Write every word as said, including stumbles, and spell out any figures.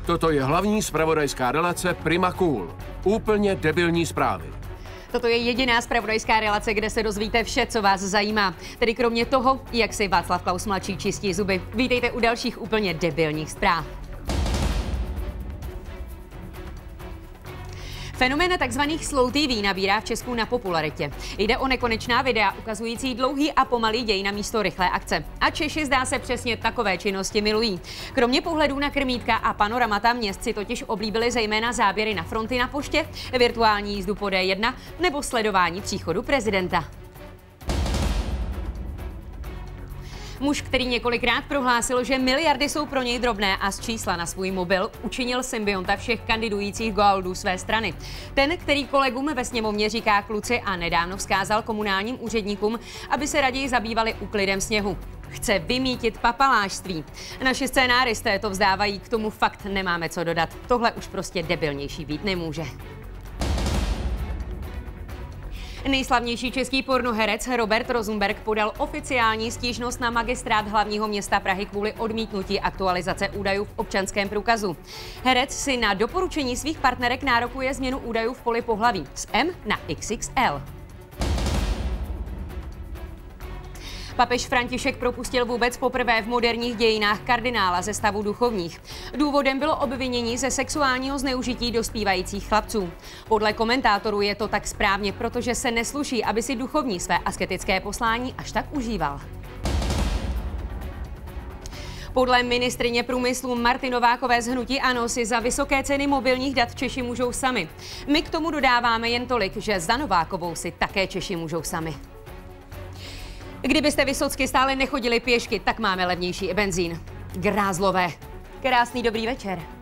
Toto je hlavní zpravodajská relace Prima Cool. Úplně debilní zprávy. Toto je jediná zpravodajská relace, kde se dozvíte vše, co vás zajímá. Tedy kromě toho, jak si Václav Klaus mladší čistí zuby. Vítejte u dalších úplně debilních zpráv. Fenomén tzv. Slow T V nabírá v Česku na popularitě. Jde o nekonečná videa ukazující dlouhý a pomalý děj na místo rychlé akce. A Češi zdá se přesně takové činnosti milují. Kromě pohledů na krmítka a panoramata měst si totiž oblíbili zejména záběry na fronty na poště, virtuální jízdu po D jedna nebo sledování příchodu prezidenta. Muž, který několikrát prohlásil, že miliardy jsou pro něj drobné a z čísla na svůj mobil, učinil symbionta všech kandidujících goaldů své strany. Ten, který kolegům ve sněmovně říká kluci a nedávno vzkázal komunálním úředníkům, aby se raději zabývali úklidem sněhu. Chce vymítit papalášství. Naši scénáristé to vzdávají, k tomu fakt nemáme co dodat. Tohle už prostě debilnější být nemůže. Nejslavnější český pornoherec Robert Rosenberg podal oficiální stížnost na Magistrát hlavního města Prahy kvůli odmítnutí aktualizace údajů v občanském průkazu. Herec si na doporučení svých partnerek nárokuje změnu údajů v poli pohlaví z M na X X L. Papež František propustil vůbec poprvé v moderních dějinách kardinála ze stavu duchovních. Důvodem bylo obvinění ze sexuálního zneužití dospívajících chlapců. Podle komentátorů je to tak správně, protože se nesluší, aby si duchovní své asketické poslání až tak užíval. Podle ministryně průmyslu Marty Novákové z hnutí ANO si za vysoké ceny mobilních dat Češi můžou sami. My k tomu dodáváme jen tolik, že za Novákovou si také Češi můžou sami. Kdybyste Vysocky stále nechodili pěšky, tak máme levnější i benzín. Grázlové. Krásný dobrý večer.